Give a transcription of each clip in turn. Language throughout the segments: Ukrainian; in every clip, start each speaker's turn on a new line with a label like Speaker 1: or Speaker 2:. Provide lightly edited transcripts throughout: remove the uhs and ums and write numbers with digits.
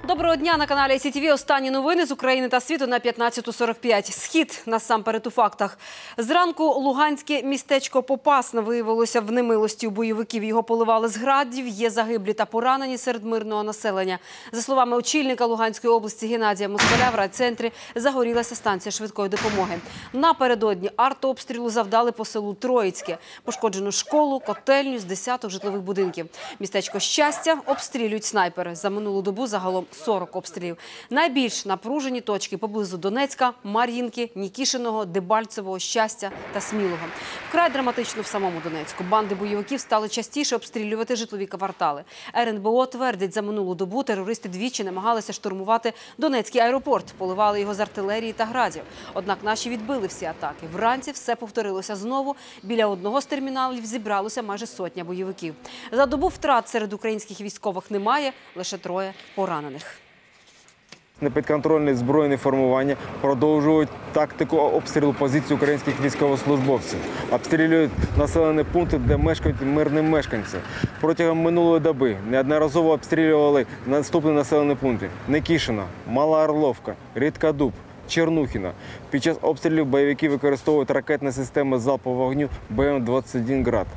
Speaker 1: Доброго дня на каналі СІТВ. Останні новини з України та світу на 15:45. Схід насамперед у фактах. Зранку луганське містечко Попасна виявилося в немилості у бойовиків. Його поливали з градів, є загиблі та поранені серед мирного населення. За словами очільника Луганської області Геннадія Москаля, в райцентрі загорілася станція швидкої допомоги. Напередодні артобстрілу завдали по селу Троїцьке. Пошкоджено школу, котельню з десяток житлових будинків. Містечко Щастя обстрілюють снайпери. За минулу добу загалом 40 обстрілів. Найбільш напружені точки поблизу Донецька, Мар'їнки, Нікішиного, Дебальцевого, Щастя та Смілого. Вкрай драматично в самому Донецьку. Банди бойовиків стали частіше обстрілювати житлові квартали. РНБО твердять, за минулу добу терористи двічі намагалися штурмувати Донецький аеропорт. Поливали його з артилерії та градів. Однак наші відбили всі атаки. Вранці все повторилося знову. Біля одного з терміналів зібралося майже сотня бойовиків. За добу втрат серед українських військових немає, лише 3 поранених.
Speaker 2: Непідконтрольні збройні формування продовжують тактику обстрілу позицій українських військовослужбовців. Обстрілюють населені пункти, де мешкають мирні мешканці. Протягом минулої доби неодноразово обстрілювали наступні населені пункти: Нікішина, Мала Орловка, Рідкодуб, Чернухіна. Під час обстрілів бойовики використовують ракетні системи залпового вогню БМ-21 «Град».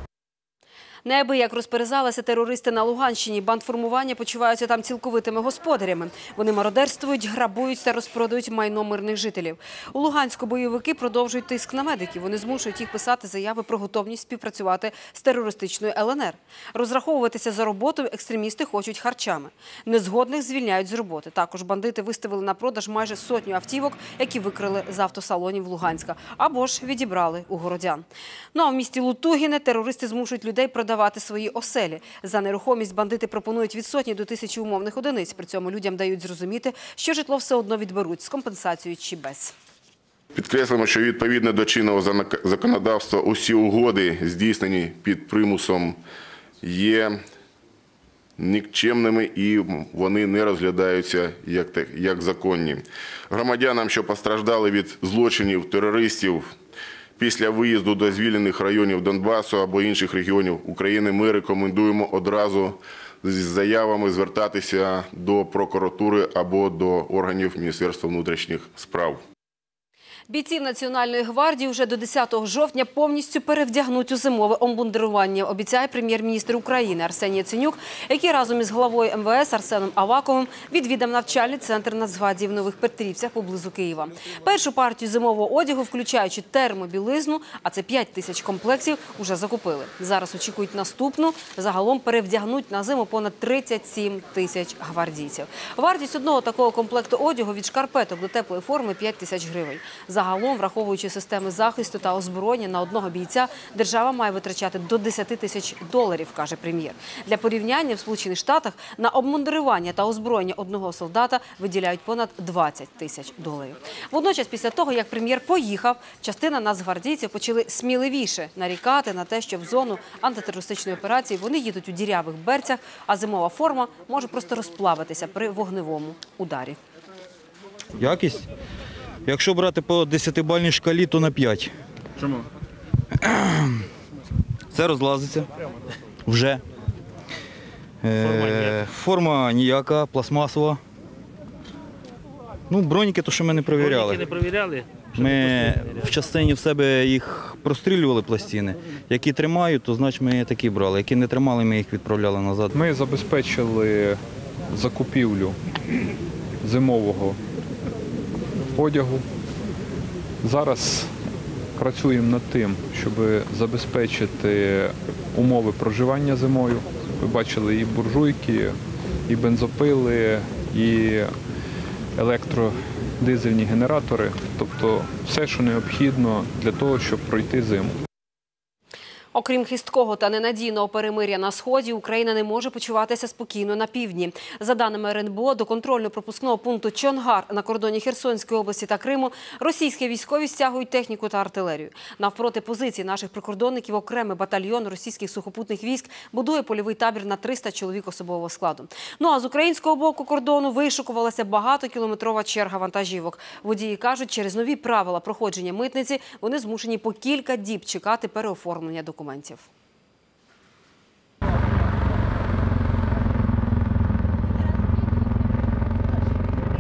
Speaker 1: Неабияк розперезалися терористи на Луганщині. Бандформування почуваються там цілковитими господарями. Вони мародерствують, грабують та розпродають майно мирних жителів. У Луганську бойовики продовжують тиск на медиків. Вони змушують їх писати заяви про готовність співпрацювати з терористичною ЛНР. Розраховуватися за роботою екстремісти хочуть харчами. Незгодних звільняють з роботи. Також бандити виставили на продаж майже 100 автівок, які викрили з автосалонів Луганська. Або ж відібрали у городян. Ну а в місті Лутугіне терористи змушують людей продавати свої оселі. За нерухомість бандити пропонують від 100 до 1000 умовних одиниць. При цьому людям дають зрозуміти, що житло все одно відберуть з компенсацією чи без.
Speaker 3: Підкреслимо, що відповідно до чинного законодавства усі угоди, здійснені під примусом, є нікчемними і вони не розглядаються як законні. Громадянам, що постраждали від злочинів терористів, після виїзду до звільнених районів Донбасу або інших регіонів України ми рекомендуємо одразу з заявами звертатися до прокуратури або до органів Міністерства внутрішніх справ.
Speaker 1: Бійців Національної гвардії вже до 10 жовтня повністю перевдягнуть у зимове обмундирування, обіцяє прем'єр-міністр України Арсеній Яценюк, який разом із главою МВС Арсеном Аваковим відвідав навчальний центр Нацгвардії в Нових Петрівцях поблизу Києва. Першу партію зимового одягу, включаючи термобілизну, а це 5000 комплексів, уже закупили. Зараз очікують наступну. Загалом перевдягнуть на зиму понад 37 тисяч гвардійців. Вартість одного такого комплекту одягу від шкарпеток до теплої форми – 5000 гривень. Загалом, враховуючи системи захисту та озброєння, на одного бійця держава має витрачати до 10 тисяч доларів, каже прем'єр. Для порівняння, в Сполучених Штатах на обмундирування та озброєння одного солдата виділяють понад 20 тисяч доларів. Водночас, після того, як прем'єр поїхав, частина нацгвардійців почали сміливіше нарікати на те, що в зону антитерористичної операції вони їдуть у дірявих берцях, а зимова форма може просто розплавитися при вогневому ударі.
Speaker 4: Якість? Якщо брати по 10-бальній шкалі, то на 5.
Speaker 5: Чому?
Speaker 4: Це розлазиться вже. Форма ніяка, пластмасова. Ну, броніки, то що ми не перевіряли.
Speaker 5: Броніки не перевіряли?
Speaker 4: Ми в частині в себе їх прострілювали пластини. Які тримають, то значить ми такі брали. Які не тримали, ми їх відправляли назад.
Speaker 6: Ми забезпечили закупівлю зимового одягу. Зараз працюємо над тим, щоб забезпечити умови проживання зимою. Ви бачили і буржуйки, і бензопили, і електродизельні генератори. Тобто все, що необхідно для того, щоб пройти зиму.
Speaker 1: Окрім хисткого та ненадійного перемир'я на Сході, Україна не може почуватися спокійно на півдні. За даними РНБО, до контрольно-пропускного пункту Чонгар на кордоні Херсонської області та Криму російські військові стягують техніку та артилерію. Навпроти позицій наших прикордонників окремий батальйон російських сухопутних військ будує польовий табір на 300 чоловік особового складу. Ну а з українського боку кордону вишукувалася багатокілометрова черга вантажівок. Водії кажуть, через нові правила проходження митниці вони змушені по кілька діб чекати переоформлення документів.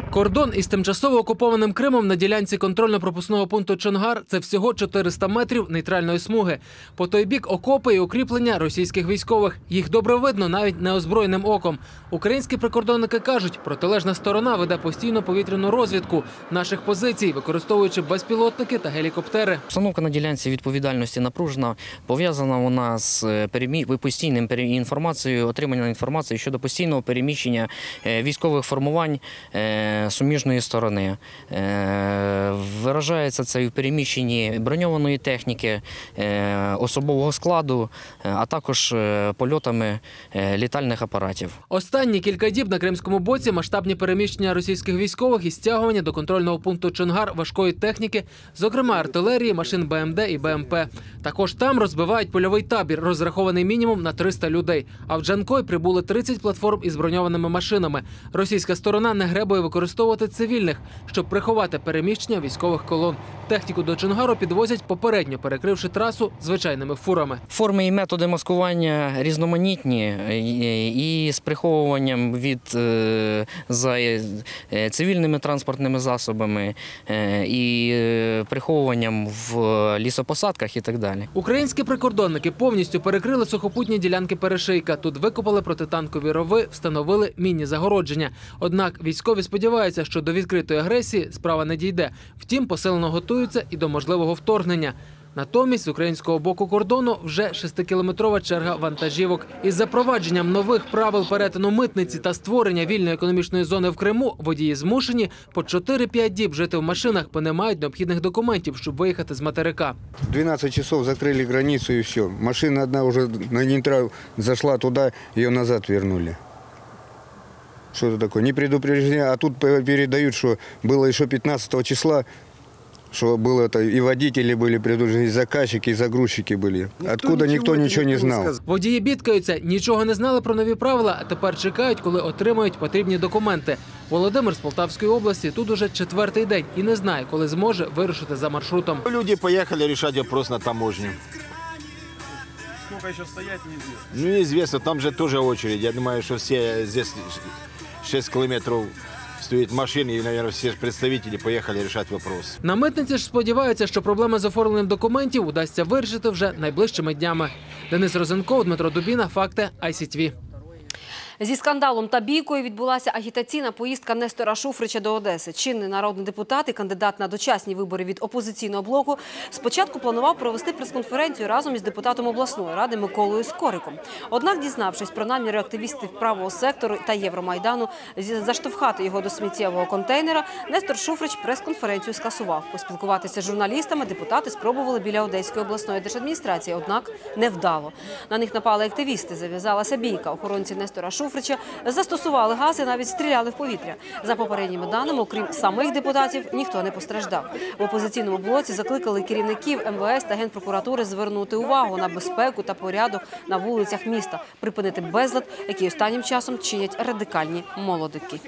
Speaker 5: Кордон із тимчасово окупованим Кримом на ділянці контрольно-пропускного пункту Чонгар – це всього 400 метрів нейтральної смуги. По той бік – окопи і укріплення російських військових. Їх добре видно навіть неозброєним оком. Українські прикордонники кажуть, протилежна сторона веде постійну повітряну розвідку наших позицій, використовуючи безпілотники та гелікоптери.
Speaker 7: Обстановка на ділянці відповідальності напружена. Пов'язана вона з постійним отриманням інформації щодо постійного переміщення військових формувань суміжної сторони. Виражається це в переміщенні броньованої техніки, особового складу, а також польотами літальних апаратів.
Speaker 5: Останні кілька діб на кримському боці масштабні переміщення російських військових і стягування до контрольного пункту Чонгар важкої техніки, зокрема артилерії, машин БМД і БМП. Також там розбивають польовий табір, розрахований мінімум на 300 людей. А в Джанкой прибули 30 платформ із броньованими машинами. Російська сторона не гребує використовувати цивільних, щоб приховати переміщення військових колон. Техніку до Чонгару підвозять попередньо, перекривши трасу звичайними фурами.
Speaker 7: Форми і методи маскування різноманітні і з приховуванням за цивільними транспортними засобами, і приховуванням в лісопосадках і так далі.
Speaker 5: Українські прикордонники повністю перекрили сухопутні ділянки перешийка. Тут викопали протитанкові рови, встановили мінні загородження. Однак військові сподіваються, що до відкритої агресії справа не дійде. Втім, посилено готуються і до можливого вторгнення. Натомість з українського боку кордону вже 6-кілометрова черга вантажівок. Із запровадженням нових правил перетину митниці та створення вільної економічної зони в Криму водії змушені по 4-5 діб жити в машинах, бо не мають необхідних документів, щоб виїхати з материка.
Speaker 8: 12 часов закрили границу и все. Машина одна уже на нейтрал зашла туда, ее назад вернули. Что это такое? Не предупреждение, а тут передают, что было еще 15 числа, что было это и водители были предупреждены, и заказчики, и загрузчики были. Откуда никто ничего не знал.
Speaker 5: Водії бідкаються, нічого не знали про нові правила, а тепер чекають, коли отримають потрібні документи. Володимир з Полтавської області тут уже 4-й день і не знає, коли зможе вирушити за маршрутом.
Speaker 9: Люди поехали решать вопрос на таможню.
Speaker 10: Сколько еще стоять, неизвестно.
Speaker 9: Ну, неизвестно, там же тоже очередь. Я думаю, что все здесь 6 километров стоит машины, и, наверное, все представители поехали решать вопрос.
Speaker 5: На митниці ж сподіваються, що проблеми з оформленням документів удасться вирішити вже найближчими днями. Денис Розенков, Дмитро Дубіна, Факти, ICTV.
Speaker 1: Зі скандалом та бійкою відбулася агітаційна поїздка Нестора Шуфрича до Одеси. Чинний народний депутат і кандидат на дочасні вибори від опозиційного блоку спочатку планував провести прес-конференцію разом із депутатом обласної ради Миколою Скориком. Однак, дізнавшись про наміри активістів правого сектору та Євромайдану заштовхати його до сміттєвого контейнера, Нестор Шуфрич прес-конференцію скасував. Поспілкуватися з журналістами депутати спробували біля Одеської обласної держадміністрації, однак невдало. На них напали активісти, зав'язалася бійка. Охоронці Нестора Шуфрича застосували газ і навіть стріляли в повітря. За попередніми даними, окрім самих депутатів, ніхто не постраждав. В опозиційному блоці закликали керівників МВС та Генпрокуратури звернути увагу на безпеку та порядок на вулицях міста, припинити безлад, який останнім часом чинять радикальні молодики.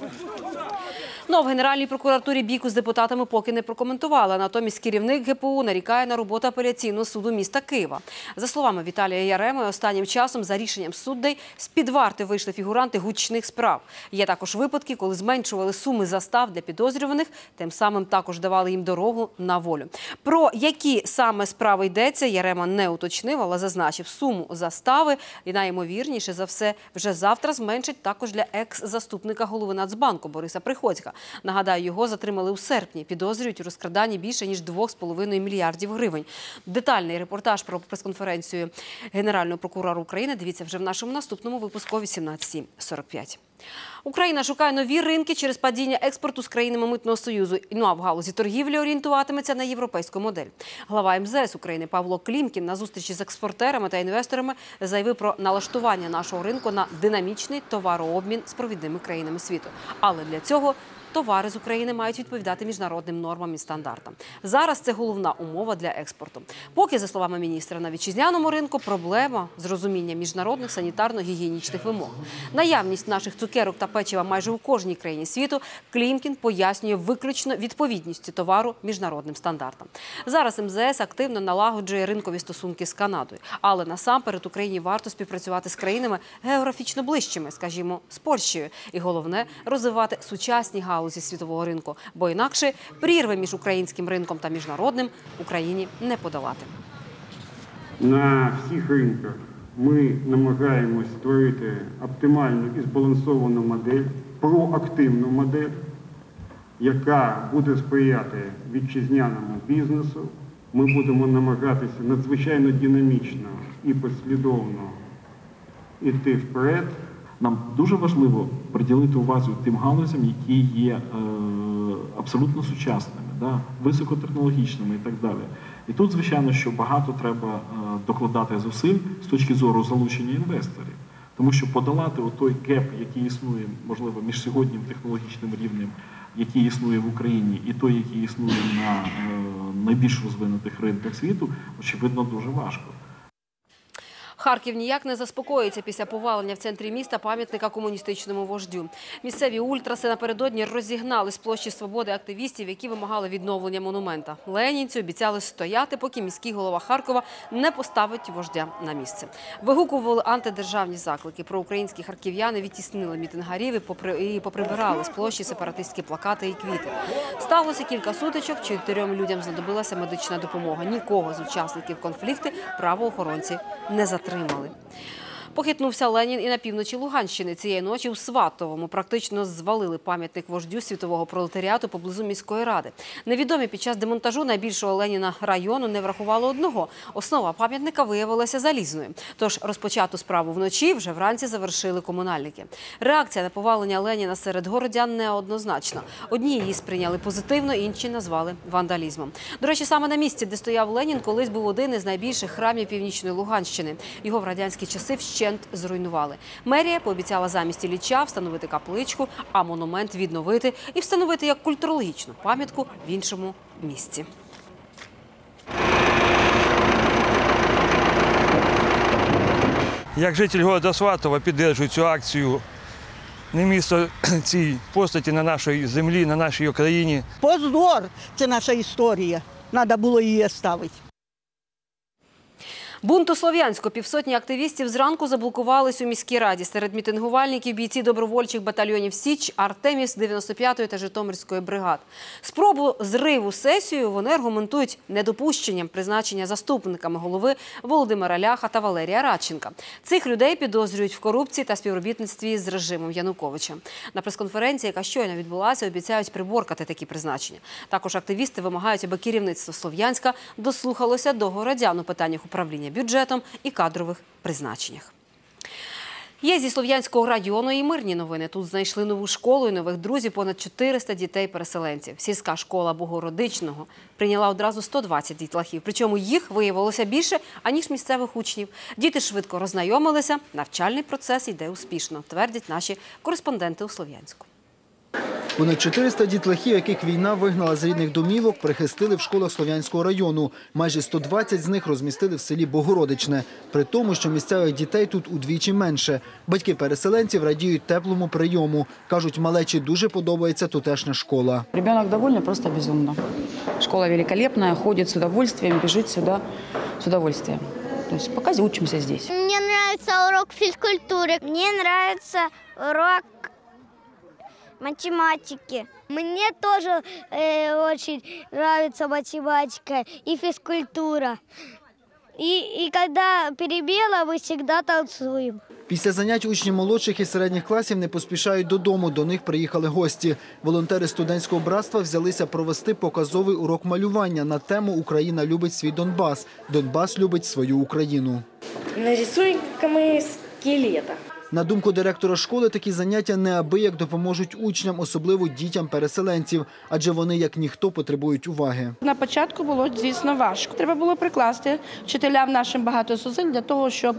Speaker 1: В Генеральній прокуратурі бійку з депутатами поки не прокоментували. Натомість керівник ГПУ нарікає на роботу апеляційного суду міста Києва. За словами Віталія Яреми, останнім часом за рішенням суддей з-під варти вийшли фігуранти гучних справ. Є також випадки, коли зменшували суми застав для підозрюваних, тим самим також давали їм дорогу на волю. Про які саме справи йдеться, Ярема не уточнив, але зазначив, суму застави і найімовірніше за все вже завтра зменшить також для екс-заступника голови Нацбанку Бориса Приходька. Нагадаю, його затримали у серпні. Підозрюють у розкраданні більше, ніж 2,5 мільярдів гривень. Детальний репортаж про прес-конференцію Генерального прокурора України дивіться вже в нашому наступному випуску о 18:45. Україна шукає нові ринки через падіння експорту з країнами Митного союзу. А в галузі торгівлі орієнтуватиметься на європейську модель. Глава МЗС України Павло Клімкін на зустрічі з експортерами та інвесторами заявив про налаштування нашого ринку на динамічний товарообмін з провідними країнами світу. Але для цього товари з України мають відповідати міжнародним нормам і стандартам. Зараз це головна умова для експорту. Поки, за словами міністра, на вітчизняному ринку проблема з розумінням міжнародних санітарно-гігієнічних вимог. Наявність наших цукерок цукерок та печива майже у кожній країні світу, Клімкін пояснює виключно відповідністю товару міжнародним стандартам. Зараз МЗС активно налагоджує ринкові стосунки з Канадою. Але насамперед Україні варто співпрацювати з країнами географічно ближчими, скажімо, з Польщею. І головне – розвивати сучасні галузі світового ринку, бо інакше прірви між українським ринком та міжнародним Україні не подолати.
Speaker 11: На всіх ринках ми намагаємось створити оптимальну і збалансовану модель, проактивну модель, яка буде сприяти вітчизняному бізнесу. Ми будемо намагатися надзвичайно динамічно і послідовно йти вперед.
Speaker 10: Нам дуже важливо приділити увагу тим галузям, які є абсолютно сучасними, високотехнологічними і так далі. І тут, звичайно, що багато треба докладати зусиль з точки зору залучення інвесторів. Тому що подолати той геп, який існує, можливо, між сьогоднішнім технологічним рівнем, який існує в Україні, і той, який існує на найбільш розвинутих ринках світу, очевидно, дуже важко.
Speaker 1: Харків ніяк не заспокоїться після повалення в центрі міста пам'ятника комуністичному вождю. Місцеві ультраси напередодні розігнали з площі Свободи активістів, які вимагали відновлення монумента. Ленінці обіцяли стояти, поки міський голова Харкова не поставить вождя на місце. Вигукували антидержавні заклики. Проукраїнські харків'яни відтіснили мітингарів і поприбирали з площі сепаратистські плакати і квіти. Сталося кілька сутичок, 4 людям знадобилася медична допомога. Нікого з учасників конфлікту правоохоронці не затримали. Похитнувся Ленін і на півночі Луганщини. Цієї ночі у Сватовому практично звалили пам'ятник вождю світового пролетаріату поблизу міської ради. Невідомі під час демонтажу найбільшого Леніна району не врахували одного. Основа пам'ятника виявилася залізною. Тож розпочату справу вночі вже вранці завершили комунальники. Реакція на повалення Леніна серед городян неоднозначна. Одні її сприйняли позитивно, інші назвали вандалізмом. До речі, саме на місці, де стояв Ленін, колись був один із найбільших храмів Північної Луганщини. Його в радянські часи вщент зруйнували. Мерія пообіцяла замість Ілліча встановити капличку, а монумент відновити і встановити як культурологічну пам'ятку в іншому місці.
Speaker 12: Як житель міста Сватова підтримую цю акцію. Не місто цій постаті на нашій землі, на нашій Україні.
Speaker 13: Позор! Це наша історія. Треба було її ставити.
Speaker 1: Бунт у Слов'янську. Півсотні активістів зранку заблокувались у міській раді. Серед мітингувальників бійці добровольчих батальйонів «Січ», «Артемівськ», 95-ї та Житомирської бригад. Спробу зриву сесію вони аргументують недопущенням призначення заступниками голови Володимира Ляха та Валерія Радченка. Цих людей підозрюють в корупції та співробітництві з режимом Януковича. На прес-конференції, яка щойно відбулася, обіцяють приборкати такі призначення. Також активісти вимагають, аби керівництво Слов'янська дослухалося до городян у питаннях управління бюджетом і кадрових призначеннях. Є зі Слов'янського району і мирні новини. Тут знайшли нову школу і нових друзів понад 400 дітей-переселенців. Сільська школа Богородичного прийняла одразу 120 дітлахів. Причому їх виявилося більше, аніж місцевих учнів. Діти швидко роззнайомилися. Навчальний процес йде успішно, твердять наші кореспонденти у Слов'янську.
Speaker 14: Понад 400 дітлахів, яких війна вигнала з рідних домівок, прихистили в школах Слов'янського району. Майже 120 з них розмістили в селі Богородичне. При тому, що місцевих дітей тут удвічі менше. Батьки переселенців радіють теплому прийому. Кажуть, малечі дуже подобається тутешня школа.
Speaker 15: Ребенок довольний просто безумно. Школа великолепна, ходить з удовольствием, біжить сюди з удовольствием. Тобто поки учимося тут.
Speaker 16: Мені подобається урок фізкультури. Мені подобається урок математики. Мне тоже очень нравится математика и физкультура. И когда перебела, мы всегда танцуем.
Speaker 14: Після занять учні молодших і середніх класів не поспішають додому. До них приїхали гості. Волонтери студентського братства взялися провести показовий урок малювання на тему «Україна любить свій Донбас. Донбас любить свою Україну».
Speaker 17: Нарисуем-ка мы скелета.
Speaker 14: На думку директора школи, такі заняття неабияк допоможуть учням, особливо дітям-переселенців, адже вони, як ніхто, потребують уваги.
Speaker 17: На початку було, звісно, важко. Треба було прикласти вчителям нашим багато зусиль для того, щоб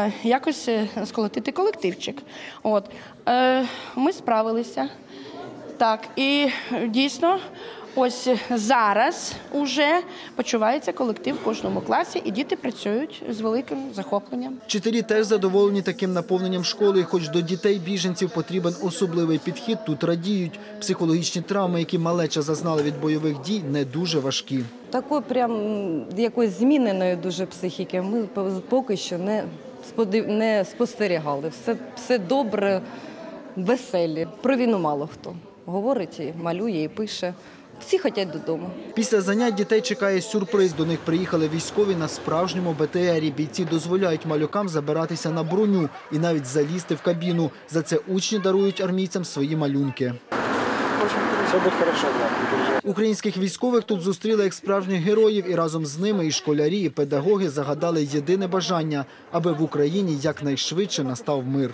Speaker 17: якось сколотити колективчик. Ми справилися. Так, і дійсно, ось зараз уже почувається колектив в кожному класі, і діти працюють з великим захопленням.
Speaker 14: Вчителі теж задоволені таким наповненням школи, і хоч до дітей-біженців потрібен особливий підхід, тут радіють. Психологічні травми, які малеча зазнала від бойових дій, не дуже важкі.
Speaker 18: Такої прям якоїсь зміненої дуже психіки ми поки що не спостерігали. Все добре, веселі. Про війну мало хто говорить, і малює, і пише. Всі хочуть додому.
Speaker 14: Після занять дітей чекає сюрприз. До них приїхали військові на справжньому БТРі. Бійці дозволяють малюкам забиратися на броню і навіть залізти в кабіну. За це учні дарують армійцям свої малюнки. Українських військових тут зустріли як справжніх героїв, і разом з ними і школярі, і педагоги загадали єдине бажання – аби в Україні якнайшвидше настав мир.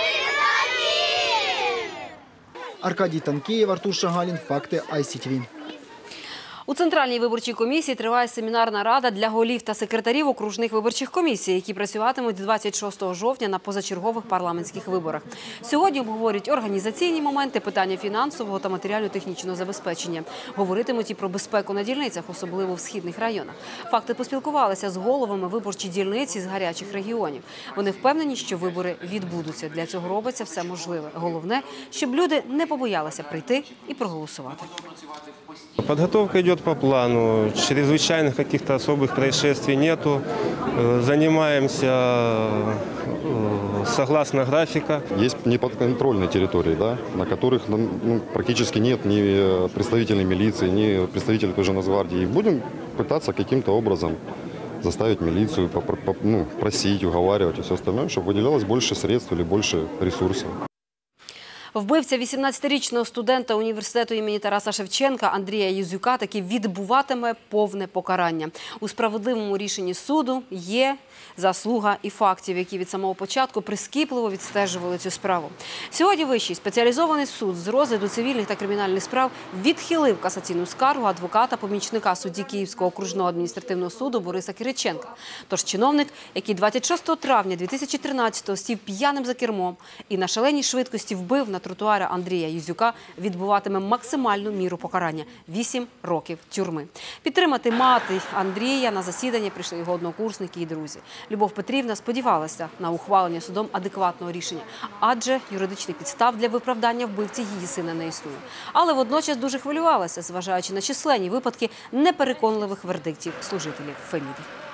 Speaker 14: Аркадій Танкієв, Артур Шагалін, Факти ICTV.
Speaker 1: У Центральній виборчій комісії триває семінарна рада для голів та секретарів окружних виборчих комісій, які працюватимуть 26 жовтня на позачергових парламентських виборах. Сьогодні обговорюють організаційні моменти, питання фінансового та матеріально-технічного забезпечення. Говоритимуть і про безпеку на дільницях, особливо в східних районах. Факти поспілкувалися з головами виборчої дільниці з гарячих регіонів. Вони впевнені, що вибори відбудуться. Для цього робиться все можливе. Головне, щоб люди не побоялися прийти і проголосувати.
Speaker 19: Подготовка идет по плану, чрезвычайных каких-то особых происшествий нету. Занимаемся согласно графика.
Speaker 20: Есть неподконтрольные территории, да, на которых практически нет ни представителей милиции, ни представителей той же Нацгвардии. И будем пытаться каким-то образом заставить милицию, просить, уговаривать и все остальное, чтобы выделялось больше средств или больше ресурсов.
Speaker 1: Вбивця 18-річного студента університету імені Тараса Шевченка Андрія Єзюка таки відбуватиме повне покарання. У справедливому рішенні суду є заслуга і фактів, які від самого початку прискіпливо відстежували цю справу. Сьогодні Вищий спеціалізований суд з розгляду цивільних та кримінальних справ відхилив касаційну скаргу адвоката-помічника судді Київського окружного адміністративного суду Бориса Кириченка. Тож чиновник, який 26 травня 2013-го сів п'яним за кермом і на шаленій швидкості вбив на тротуарі Андрія Єзюка, відбуватиме максимальну міру покарання – 8 років тюрми. Підтримати мати Андрія на засідання прийшли його однокурсники і друзі. Любов Петрівна сподівалася на ухвалення судом адекватного рішення, адже юридичних підстав для виправдання вбивці її сина не існує. Але водночас дуже хвилювалася, зважаючи на численні випадки непереконливих вердиктів служителів Феміди.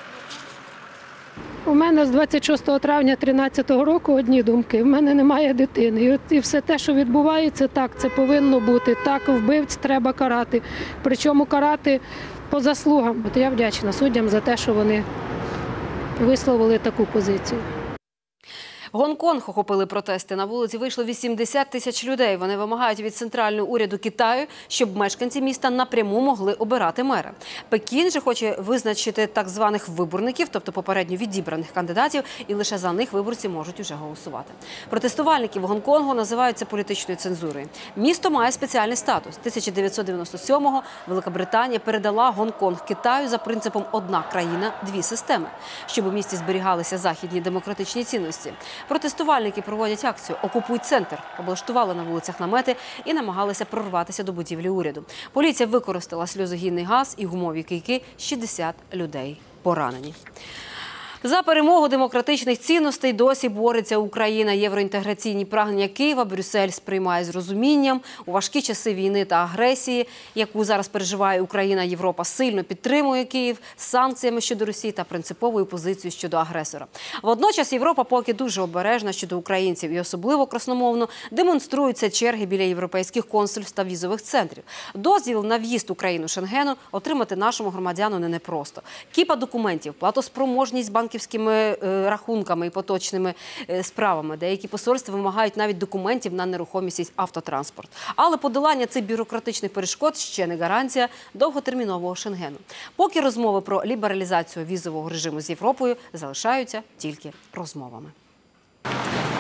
Speaker 21: У мене з 26 травня 2013 року одні думки. В мене немає дитини. І все те, що відбувається, так, це повинно бути. Так, вбивць треба карати. Причому карати по заслугам. От я вдячна суддям за те, що вони висловили таку позицію.
Speaker 1: Гонконг охопили протести. На вулиці вийшло 80 тисяч людей. Вони вимагають від центрального уряду Китаю, щоб мешканці міста напряму могли обирати мера. Пекін же хоче визначити так званих виборників, тобто попередньо відібраних кандидатів, і лише за них виборці можуть уже голосувати. Протестувальників Гонконгу називають це політичною цензурою. Місто має спеціальний статус. 1997-го Велика Британія передала Гонконг Китаю за принципом «одна країна, дві системи», щоб у місті зберігалися західні демократичні цінності. Протестувальники проводять акцію «Окупуй центр», облаштували на вулицях намети і намагалися прорватися до будівлі уряду. Поліція використала сльозогінний газ і гумові кийки, 60 людей поранені. За перемогу демократичних цінностей досі бореться Україна. Євроінтеграційні прагнення Києва Брюссель сприймає з розумінням. У важкі часи війни та агресії, яку зараз переживає Україна, Європа сильно підтримує Київ санкціями щодо Росії та принциповою позицією щодо агресора. Водночас Європа поки дуже обережна щодо українців і особливо красномовно демонструються черги біля європейських консульств та візових центрів. Дозвіл на в'їзд у країну Шенгену отримати нашому громадяну не непросто. Кіпа документів, платоспроможність банківськими рахунками і поточними справами. Деякі посольства вимагають навіть документів на нерухомість і автотранспорт. Але подолання цих бюрократичних перешкод ще не гарантія довготермінового Шенгену. Поки розмови про лібералізацію візового режиму з Європою залишаються тільки розмовами.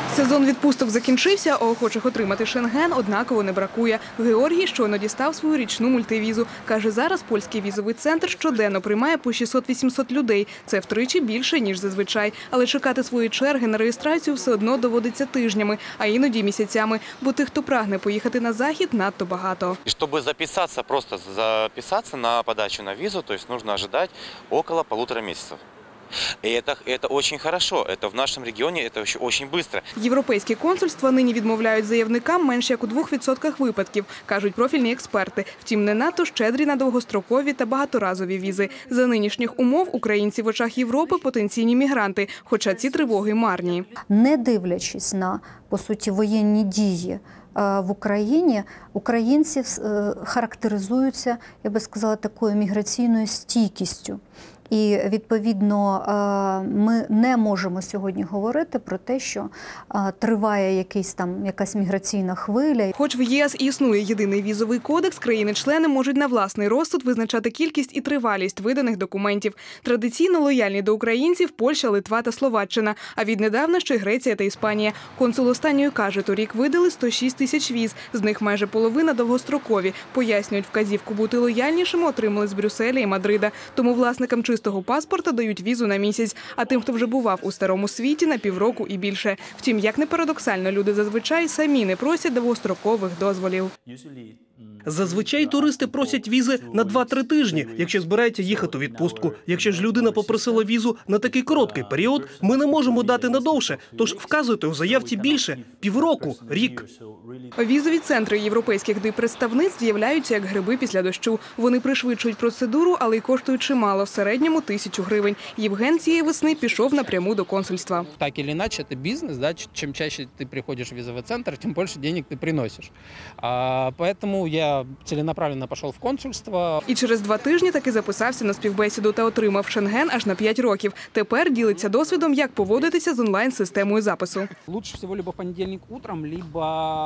Speaker 2: Сезон відпусток закінчився, а охочих отримати Шенген однаково не бракує. Георгій щойно дістав свою річну мультивізу. Каже, зараз польський візовий центр щоденно приймає по 600-800 людей. Це втричі більше, ніж зазвичай. Але чекати свої черги на реєстрацію все одно доводиться тижнями, а іноді місяцями. Бо тих, хто прагне поїхати на захід, надто багато.
Speaker 22: Чтобы записаться, просто записаться на подачу на визу, то есть нужно ожидать около 1,5 месяцев. И это очень хорошо. Это в нашем регионе это очень быстро.
Speaker 2: Європейські консульства нині відмовляють заявникам менше як у 2% випадків, кажуть профільні експерти. Втім, не надто щедрі на довгострокові та багаторазові візи. За нинішніх умов українці в очах Європи – потенційні мігранти, хоча ці тривоги марні.
Speaker 23: Не дивлячись на, по суті, воєнні дії в Україні, українці характеризуються, я би сказала, такою міграційною стійкістю. І, відповідно, ми не можемо сьогодні говорити про те, що триває якась міграційна хвиля.
Speaker 2: Хоч в ЄС і існує єдиний візовий кодекс, країни-члени можуть на власний розсуд визначати кількість і тривалість виданих документів. Традиційно лояльні до українців – Польща, Литва та Словаччина, а віднедавна ще й Греція та Іспанія. Консул останньої каже, торік видали 106 тисяч віз, з них майже половина довгострокові. Пояснюють, вказівку бути лояльнішими отримали з Брюсселя і Мадрида. Тому власникам чистого паспорта дають візу на місяць, а тим, хто вже бував у старому світі, на півроку і більше. Втім, як не парадоксально, люди зазвичай самі не просять довгострокових дозволів.
Speaker 24: Зазвичай туристи просять візи на 2-3 тижні, якщо збираються їхати у відпустку. Якщо ж людина попросила візу на такий короткий період, ми не можемо дати надовше. Тож вказуйте у заявці більше – півроку, рік.
Speaker 2: Візові центри європейських диппредставництв з'являються як гриби після дощу. Вони пришвидшують процедуру, але й коштують чимало – в середньому 1000 гривень. Євген цієї весни пішов напряму до консульства.
Speaker 25: Так или иначе, это бизнес, да? Чем чаще ты приходишь в визовый центр, тем больше денег ты приносишь. Поэтому я целенаправленно пішов в консульство.
Speaker 2: І через 2 тижні таки записався на співбесіду та отримав Шенген аж на 5 років. Тепер ділиться досвідом, як поводитися з онлайн-системою запису.
Speaker 25: Лучше всего либо в понедельник утром, либо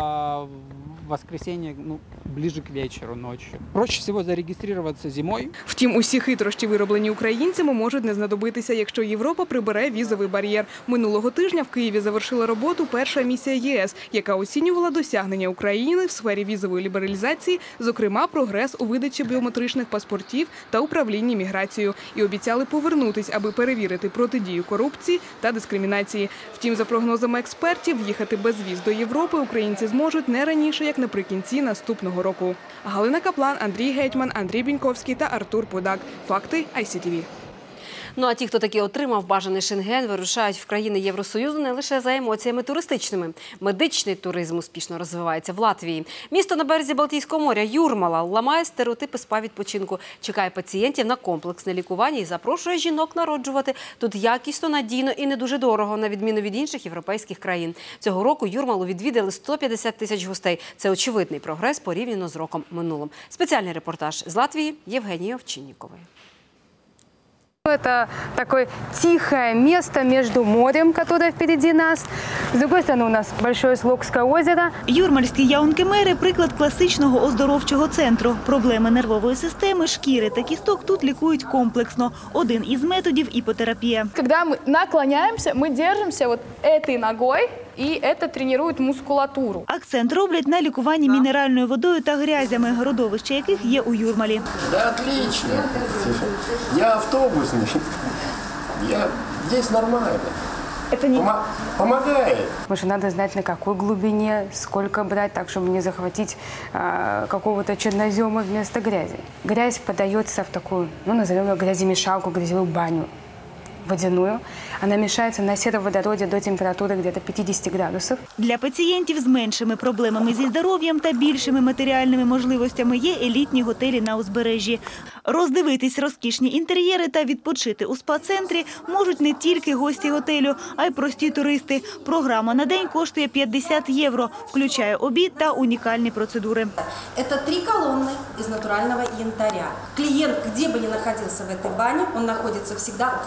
Speaker 25: в воскресенье, ближе к вечеру, ночью. Проще всего зарегистрироваться зимой.
Speaker 2: Втім, усі хитрощі, вироблені українцями, можуть не знадобитися, якщо Європа прибере візовий бар'єр. Минулого тижня в Києві завершила роботу перша місія ЄС, яка оцінювала досягнення України в сфері візової лібералізації, зокрема, прогрес у видачі біометричних паспортів та управлінні міграцією. І обіцяли повернутись, аби перевірити протидію корупції та дискримінації. Втім, за прогнозами експертів, їхати без віз до Європи українці зможуть не раніше, як наприкінці наступного року. Галина Каплан, Андрій Гетьман, Андрій Біньковський та Артур Подак. Факти ICTV.
Speaker 1: Ну а ті, хто таки отримав бажаний Шенген, вирушають в країни Євросоюзу не лише за емоціями туристичними. Медичний туризм успішно розвивається в Латвії. Місто на березі Балтійського моря Юрмала ламає стереотипи спа-відпочинку, чекає пацієнтів на комплексне лікування і запрошує жінок народжувати тут якісно, надійно і не дуже дорого, на відміну від інших європейських країн. Цього року Юрмалу відвідали 150 тисяч гостей. Це очевидний прогрес порівняно з роком минулим. Спеціальний репортаж з Латвії Євгенії Овчиннікової.
Speaker 26: Это такое тихое место между морем, которое впереди нас. С другой стороны у нас большое Слокское озеро.
Speaker 27: Юрмальські яункемери – приклад класичного оздоровчого центру. Проблеми нервової системи, шкіри та кісток тут лікують комплексно. Один із методів – іпотерапія.
Speaker 17: Когда мы наклоняемся, мы держимся вот этой ногой, и это тренирует мускулатуру.
Speaker 27: Акцент роблять на лікуванні мінеральною водою та грязями, родовище яких є у Юрмалі.
Speaker 28: Да, отлично. Я автобусник. Здесь нормально.
Speaker 17: Это не
Speaker 28: помогает.
Speaker 17: Потому что надо знать, на какой глубине, сколько брать, так, чтобы не захватить какого-то чернозема вместо грязи. Грязь подается в такую, назовем ее гряземешалку, грязевую баню водяную. Она мешается на сероводороде до температури где-то 50 градусів.
Speaker 27: Для пацієнтів з меншими проблемами зі здоров'ям та більшими матеріальними можливостями є елітні готелі на узбережжі. Роздивитись розкішні інтер'єри та відпочити у спа-центрі можуть не тільки гості готелю, а й прості туристи. Програма на день коштує 50 євро, включає обід та унікальні процедури.
Speaker 29: Це 3 колонни із натурального янтаря. Клієнт, де б не знаходився в цій бані, він знаходиться завжди в фокусі.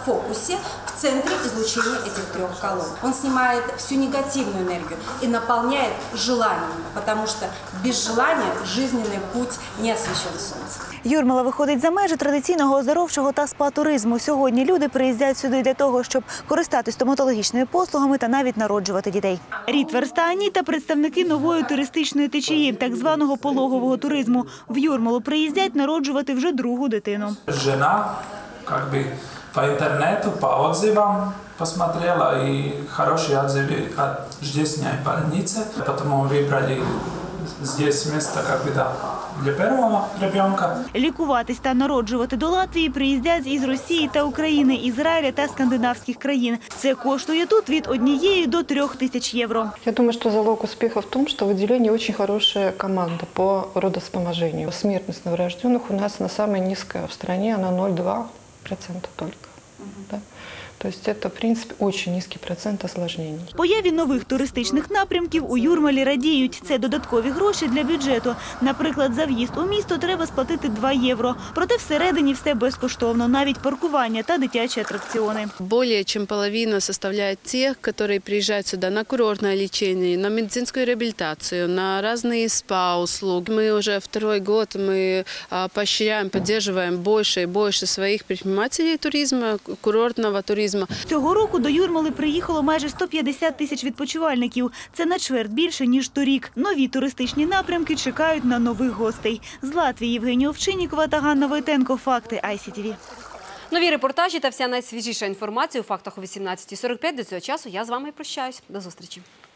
Speaker 29: корпусе в центре излучения этих 3 колонн. Он снимает всю негативную энергию и наполняет желанием, потому что без желания жизненный путь не освещен солнцем.
Speaker 27: Юрмала виходить за межі традиційного оздоровчого та спа-туризму. Сьогодні люди приїздять сюди для того, щоб користатись стоматологічними послугами та навіть народжувати дітей. Рітверс та Аніта – представники нової туристичної течії, так званого пологового туризму. В Юрмалу приїздять народжувати вже 2-гу дитину.
Speaker 3: Жена, по интернету, по отзывам посмотрела, и хорошие отзывы от здешней больницы. Потому выбрали здесь место для первого ребенка.
Speaker 27: Лікуватись та народжувати до Латвії приїздять із Росії та України, Ізраїля та скандинавських країн. Це коштує тут від 1 до 3 тисяч євро.
Speaker 4: Я думаю, что залог успеха в том, что в отделении очень хорошая команда по родовспоможению. Смертность новорожденных у нас на самая низкая в стране, она 0,2% только. Да? То есть это, в принципе, очень низкий процент осложнений.
Speaker 27: Появі нових туристичних напрямків у Юрмалі радіють. Це додаткові гроші для бюджету. Наприклад, за в'їзд у місто треба сплатити 2 євро. Проте всередині все безкоштовно, навіть паркування та дитячі атракціони.
Speaker 5: Более чем половина составляет тех, которые приезжают сюда на курортное лечение, на медицинскую реабилитацию, на разные спа-услуги. Мы уже 2-й год поощряем, поддерживаем больше и больше своих предпринимателей туризма, курортного туризма.
Speaker 27: Цього року до Юрмали приїхало майже 150 тисяч відпочивальників. Це на чверть більше, ніж торік. Нові туристичні напрямки чекають на нових гостей. З Латвії Євгенія Овчиннікова та Ганна Войтенко. Факти ICTV.
Speaker 1: Нові репортажі та вся найсвіжіша інформація у «Фактах» о 18:45. До цього часу я з вами прощаюсь. До зустрічі.